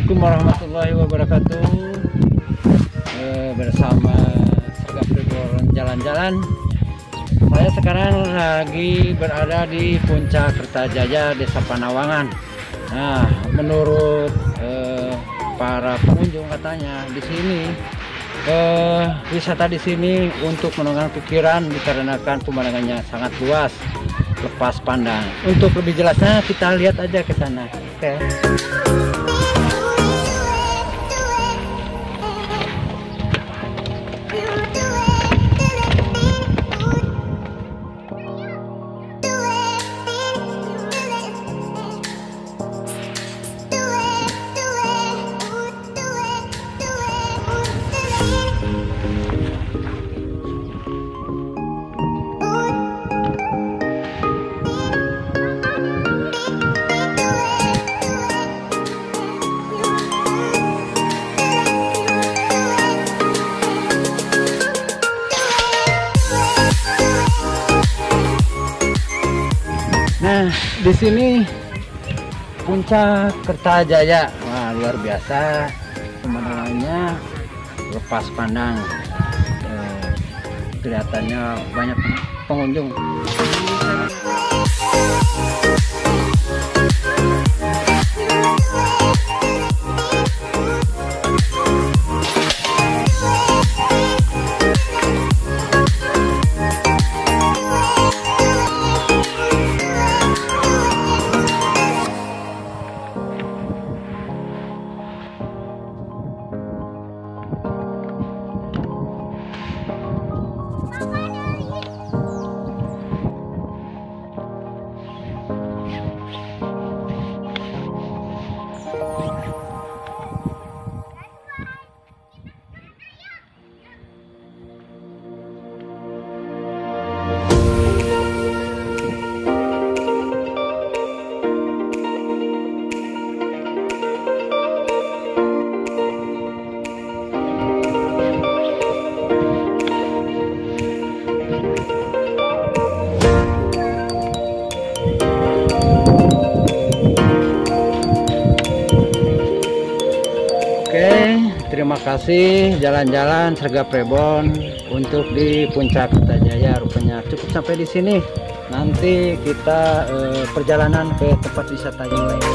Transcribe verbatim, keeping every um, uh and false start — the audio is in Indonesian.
Assalamualaikum warahmatullahi wabarakatuh. E, bersama Sergap Preboon jalan-jalan. Saya sekarang lagi berada di Puncak Kertajaya, Desa Panawangan. Nah, menurut e, para pengunjung katanya di sini e, wisata di sini untuk menenangkan pikiran dikarenakan pemandangannya sangat luas, lepas pandang. Untuk lebih jelasnya kita lihat aja ke sana. Oke. Nah, di sini Puncak Kertajaya. Wah, luar biasa pemandangannya, lepas pandang. Eh, kelihatannya banyak pengunjung. Terima kasih jalan-jalan Sergap Preboon untuk di Puncak Kertajaya. Rupanya cukup sampai di sini. Nanti kita eh, perjalanan ke tempat wisata yang lain.